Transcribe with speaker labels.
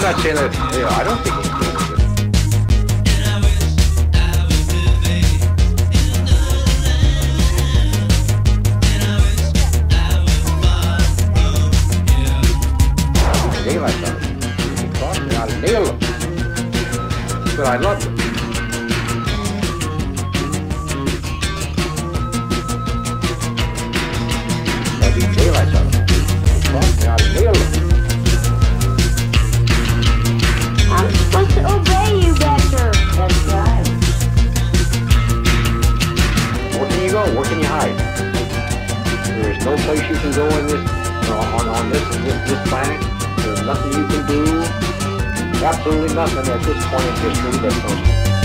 Speaker 1: not saying that, you know, I don't think it's good. Daylight on it. I'll nail them. But I love them. There'll be daylight on them. I'll nail them.
Speaker 2: I'm supposed to obey you better. That's right.
Speaker 1: Where can you go? Where can you hide? There is no place you can go in this, on this planet. There's nothing you can do. Absolutely nothing at this point in history that